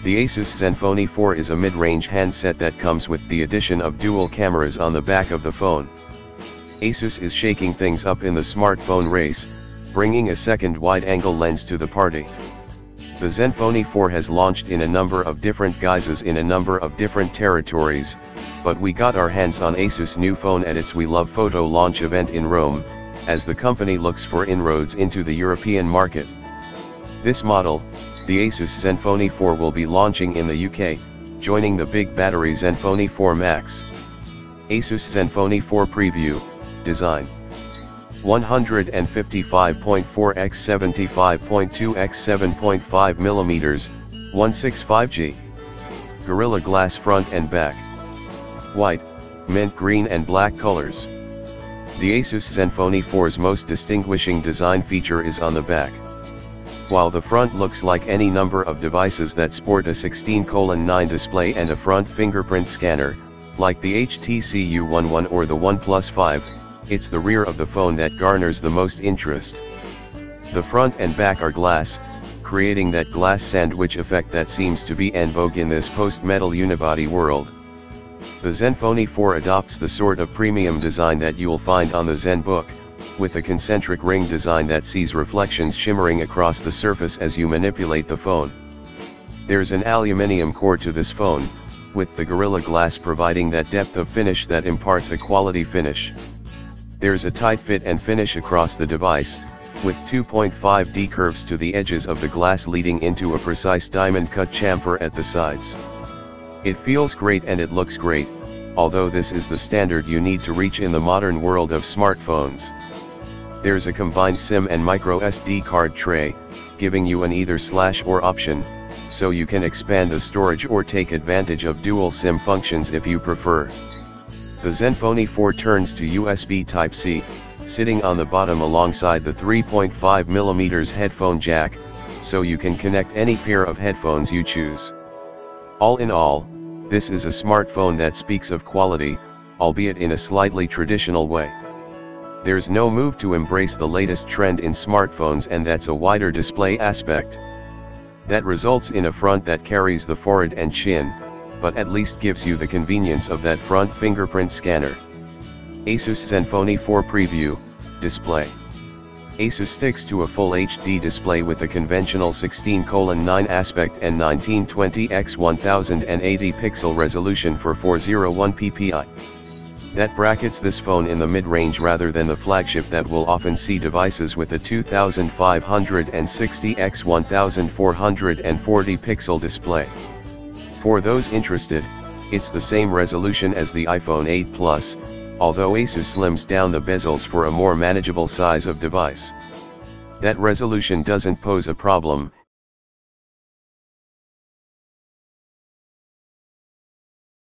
The Asus Zenfone 4 is a mid-range handset that comes with the addition of dual cameras on the back of the phone. Asus is shaking things up in the smartphone race, bringing a second wide-angle lens to the party. The Zenfone 4 has launched in a number of different guises in a number of different territories, but we got our hands on Asus' new phone at its We Love Photo launch event in Rome, as the company looks for inroads into the European market. This model, the Asus Zenfone 4, will be launching in the UK, joining the big battery Zenfone 4 Max. Asus Zenfone 4 Preview, Design 155.4 x 75.2 x 7.5 mm, 165G. Gorilla Glass front and back. White, mint green and black colors. The Asus Zenfone 4's most distinguishing design feature is on the back. While the front looks like any number of devices that sport a 16:9 display and a front fingerprint scanner, like the HTC U11 or the OnePlus 5, it's the rear of the phone that garners the most interest. The front and back are glass, creating that glass sandwich effect that seems to be en vogue in this post-metal unibody world. The Zenfone 4 adopts the sort of premium design that you'll find on the ZenBook, with a concentric ring design that sees reflections shimmering across the surface as you manipulate the phone. There's an aluminium core to this phone, with the Gorilla Glass providing that depth of finish that imparts a quality finish. There's a tight fit and finish across the device, with 2.5D curves to the edges of the glass leading into a precise diamond-cut chamfer at the sides. It feels great and it looks great, although this is the standard you need to reach in the modern world of smartphones. There's a combined SIM and micro SD card tray, giving you an either/or option, so you can expand the storage or take advantage of dual SIM functions if you prefer. The Zenfone 4 turns to USB Type-C, sitting on the bottom alongside the 3.5mm headphone jack, so you can connect any pair of headphones you choose. All in all, this is a smartphone that speaks of quality, albeit in a slightly traditional way. There's no move to embrace the latest trend in smartphones, and that's a wider display aspect. That results in a front that carries the forehead and chin, but at least gives you the convenience of that front fingerprint scanner. Asus Zenfone 4 Preview, Display. Asus sticks to a full HD display with a conventional 16:9 aspect and 1920 x 1080 pixel resolution for 401 ppi. That brackets this phone in the mid-range rather than the flagship that will often see devices with a 2560 x 1440 pixel display. For those interested, it's the same resolution as the iPhone 8 Plus, although Asus slims down the bezels for a more manageable size of device. That resolution doesn't pose a problem,